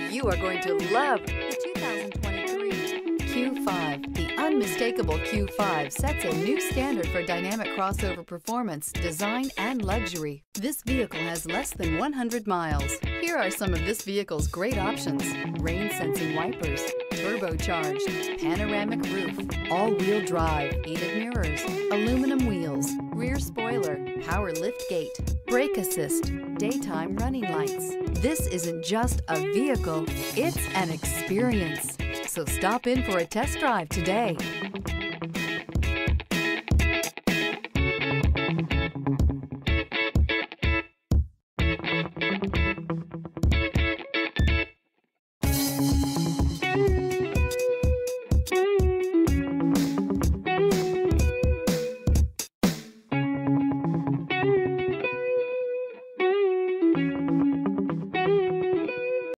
You are going to love the 2023 Q5. The unmistakable Q5 sets a new standard for dynamic crossover performance, design, and luxury. This vehicle has less than 100 miles. Here are some of this vehicle's great options: rain-sensing wipers, turbocharged, panoramic roof, all-wheel drive, heated mirrors, aluminum wheels, rear spoiler, power liftgate, brake assist, daytime running lights. This isn't just a vehicle, it's an experience. So stop in for a test drive today.